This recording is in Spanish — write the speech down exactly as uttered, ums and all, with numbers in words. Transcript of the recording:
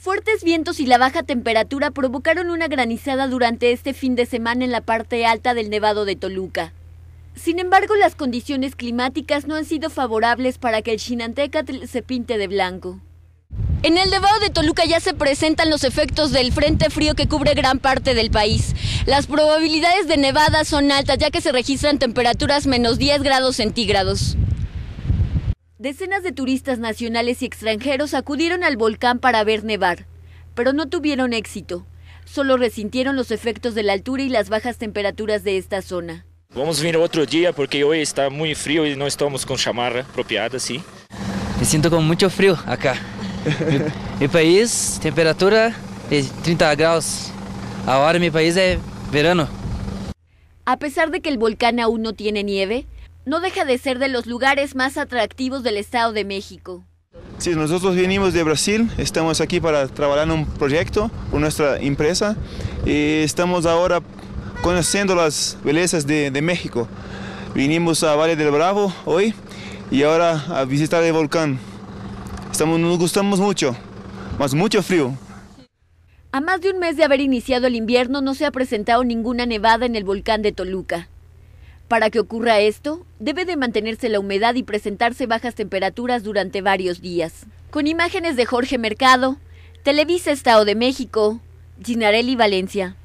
Fuertes vientos y la baja temperatura provocaron una granizada durante este fin de semana en la parte alta del Nevado de Toluca. Sin embargo, las condiciones climáticas no han sido favorables para que el Xinantécatl se pinte de blanco. En el Nevado de Toluca ya se presentan los efectos del frente frío que cubre gran parte del país. Las probabilidades de nevadas son altas, ya que se registran temperaturas menos diez grados centígrados. Decenas de turistas nacionales y extranjeros acudieron al volcán para ver nevar, pero no tuvieron éxito. Solo resintieron los efectos de la altura y las bajas temperaturas de esta zona. Vamos vir otro día porque hoy está muy frío y no estamos con chamarra apropiada, ¿sí? Me siento con mucho frío acá. mi, mi país, temperatura de treinta grados. Ahora mi país es verano. A pesar de que el volcán aún no tiene nieve, no deja de ser de los lugares más atractivos del Estado de México. Sí, nosotros venimos de Brasil, estamos aquí para trabajar en un proyecto con nuestra empresa y estamos ahora conociendo las bellezas de, de México. Vinimos a Valle del Bravo hoy y ahora a visitar el volcán. Estamos, nos gustamos mucho, más mucho frío. A más de un mes de haber iniciado el invierno no se ha presentado ninguna nevada en el volcán de Toluca. Para que ocurra esto, debe de mantenerse la humedad y presentarse bajas temperaturas durante varios días. Con imágenes de Jorge Mercado, Televisa Estado de México, Ginarelli Valencia.